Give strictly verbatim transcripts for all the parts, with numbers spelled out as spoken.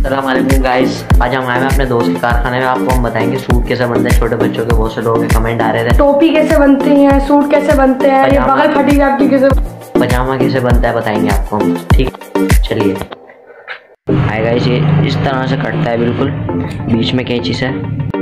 अस्सलाम वालेकुम गाइस, आज हम आए हैं अपने दोस्त के कारखाने में। आपको हम बताएंगे सूट कैसे बनते हैं। छोटे बच्चों के बहुत से लोगों के कमेंट आ रहे थे, टोपी कैसे बनते हैं, सूट कैसे बनते हैं, ये बगल फटी जाती कैसे, पजामा कैसे बनता है, बताएंगे आपको हम। ठीक, चलिए। हाय गाइस, ये इस तरह से कटता है, बिल्कुल बीच में कैंची से।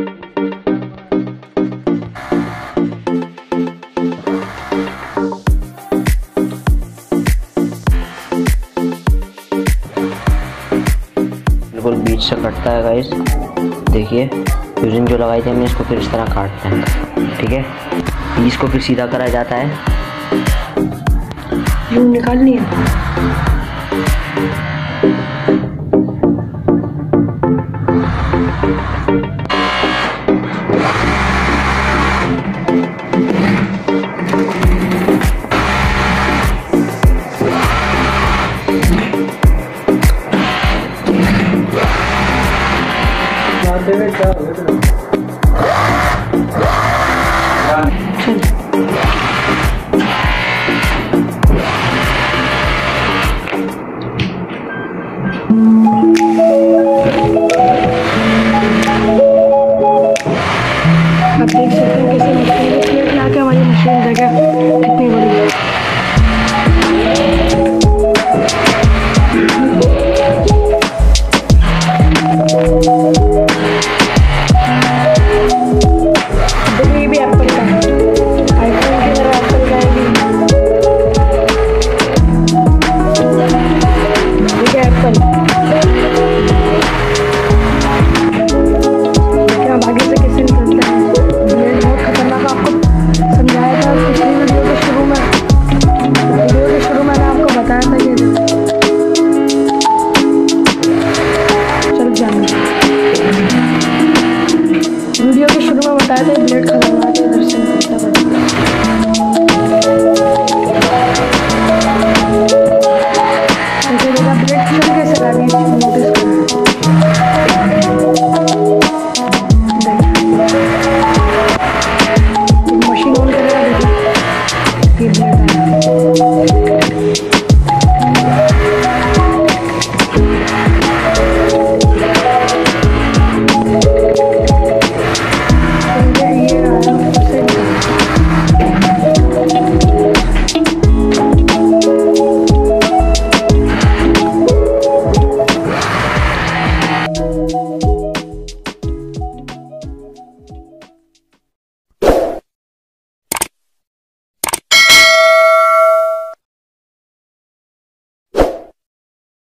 बिल्कुल बीच से कटता है गाइस। देखिए फ्यूजन जो लगाई थी हमने, इसको फिर इस तरह काटते हैं। ठीक है, पीस को फिर सीधा करा जाता है। यूं निकालनी है। क्या हो